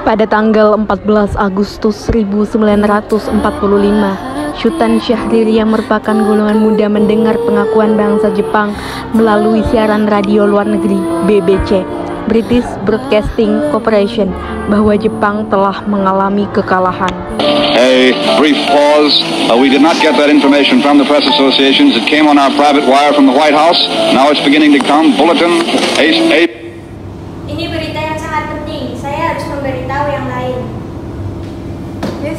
Pada tanggal 14 Agustus 1945, Shutan Syahrir yang merupakan golongan muda mendengar pengakuan bangsa Jepang melalui siaran radio luar negeri BBC, British Broadcasting Corporation, bahwa Jepang telah mengalami kekalahan. A brief pause. We did not get that information from the press associations. It came on our private wire from the White House. Now it's beginning to come. Bulletin. Ini berita yang sangat penting. Saya harus memberitahu yang lain. Yes.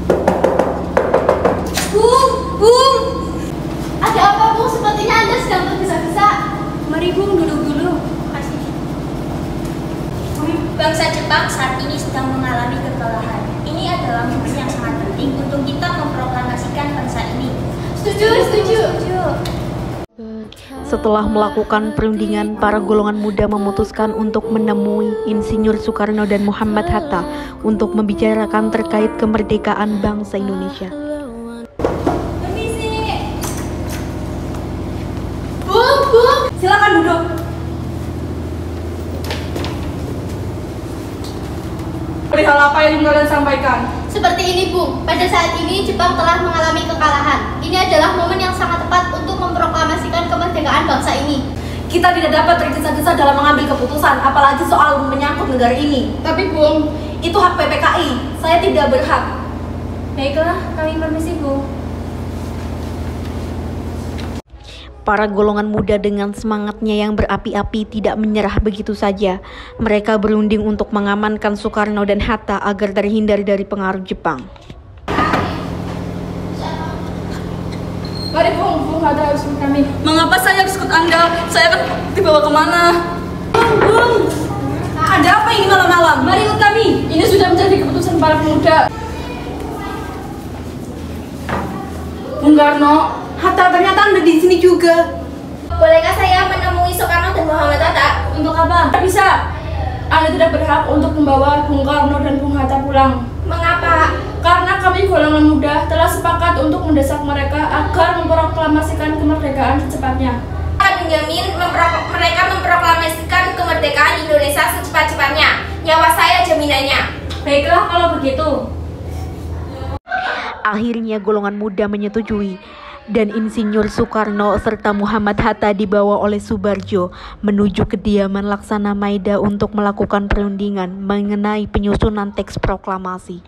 Bung! Ada apa, Bung? Sepertinya Anda sedang tergesa-gesa. Mari Bung, duduk dulu. Kasih. Bangsa Jepang saat ini sedang mengalami kekalahan. Ini adalah momen yang sangat penting untuk kita memproklamasikan bangsa ini. Setuju. Setelah melakukan perundingan, para golongan muda memutuskan untuk menemui Insinyur Soekarno dan Muhammad Hatta untuk membicarakan terkait kemerdekaan bangsa Indonesia. Bung, silakan duduk. Perihal apa yang kalian sampaikan? Seperti ini, Bung. Pada saat ini Jepang telah mengalami kekalahan. Ini adalah momen yang sangat tepat untuk memproklamasikan kemerdekaan bangsa ini. Kita tidak dapat tergesa-gesa dalam mengambil keputusan, apalagi soal menyangkut negara ini. Tapi, Bung, Itu hak PPKI. Saya tidak berhak. Baiklah, kami permisi, Bung. Para golongan muda dengan semangatnya yang berapi-api tidak menyerah begitu saja. Mereka berunding untuk mengamankan Soekarno dan Hatta agar terhindar dari pengaruh Jepang. Mari Bung ada harus ikut kami. Mengapa saya harus ikut Anda? Saya akan dibawa kemana? Bung, ada apa ini malam-malam? Mari ikut kami. Ini sudah menjadi keputusan para pemuda. Bung Karno, Hatta ternyata Anda di sini juga. Bolehkah saya menemui Soekarno dan Muhammad Hatta? Untuk apa? Tidak bisa. Anda tidak berhak untuk membawa Bung Karno dan Bung Hatta pulang. Mengapa? Karena kami golongan muda telah sepakat untuk mendesak mereka agar memproklamasikan kemerdekaan secepatnya. Akan menjamin mereka memproklamasikan kemerdekaan Indonesia secepat-cepatnya. Nyawa saya jaminannya. Baiklah kalau begitu. Akhirnya golongan muda menyetujui dan Insinyur Soekarno serta Muhammad Hatta dibawa oleh Subarjo menuju kediaman Laksana Maida untuk melakukan perundingan mengenai penyusunan teks proklamasi.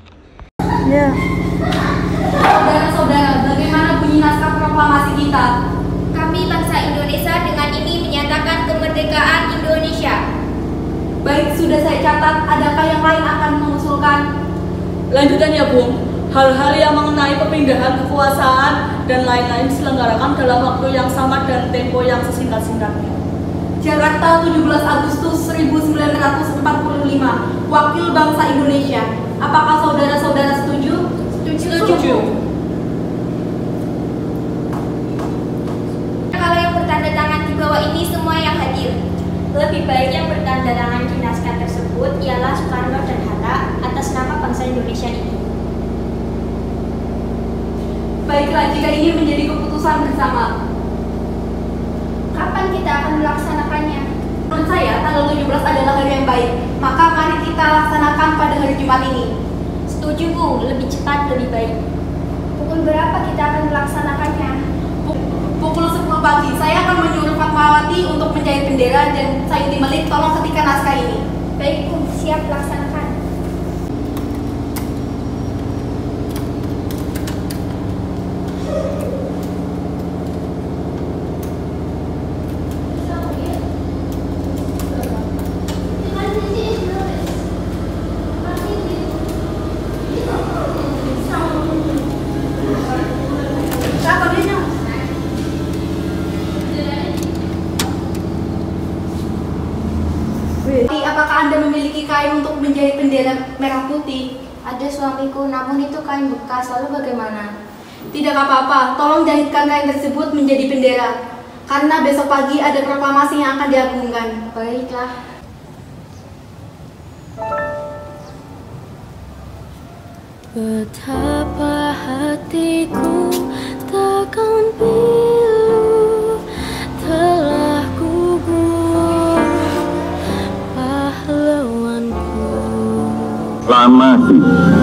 Saudara-saudara, bagaimana bunyi naskah proklamasi kita? Kami bangsa Indonesia dengan ini menyatakan kemerdekaan Indonesia. Baik, sudah saya catat. Adakah yang lain akan mengusulkan? Lanjutannya, Bung. Hal-hal yang mengenai pemindahan kekuasaan dan lain-lain diselenggarakan dalam waktu yang sama dan tempo yang sesingkat-singkatnya. Jakarta, 17 Agustus 1945. Wakil bangsa Indonesia. Apakah saudara-saudara setuju? Setuju. Kalau yang bertanda tangan di bawah ini semua yang hadir. Lebih baik yang bertanda tangan di naskah tersebut ialah Soekarno dan Hatta atas nama bangsa Indonesia ini. Baiklah, jika ini menjadi keputusan bersama. Kapan kita akan melaksanakannya? Menurut saya, tanggal 17 adalah hari yang baik. Maka mari kita laksanakan pada hari Jumat ini. Setuju, Bung. Lebih cepat, lebih baik. Pukul berapa kita akan melaksanakannya? Pukul 10 pagi. Saya akan menyuruh Fatmawati untuk menjahit bendera dan Sayuti Melik tolong ketikkan naskah ini. Baik, Bung. Siap laksanakan. Apakah Anda memiliki kain untuk menjahit bendera merah putih? Ada suamiku, namun itu kain bekas. Lalu bagaimana? Tidak apa-apa, tolong jahitkan kain tersebut menjadi bendera. Karena besok pagi ada proklamasi yang akan diagungkan. Baiklah. Betapa hatiku takkan pilu telah gugur pahlawanku. Proklamasi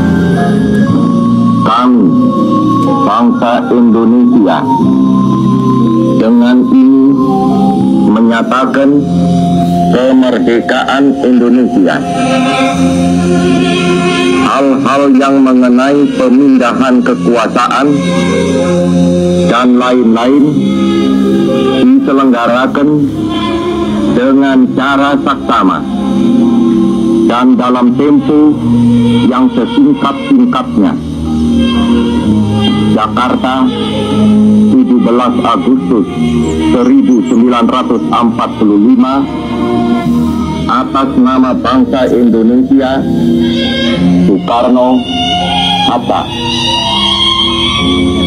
kami, bangsa Indonesia, dengan ini menyatakan kemerdekaan Indonesia. Hal-hal yang mengenai pemindahan kekuasaan dan lain-lain diselenggarakan dengan cara saksama dan dalam tempo yang sesingkat-singkatnya. Jakarta, 17 Agustus 1945, atas nama bangsa Indonesia, Soekarno-Hatta.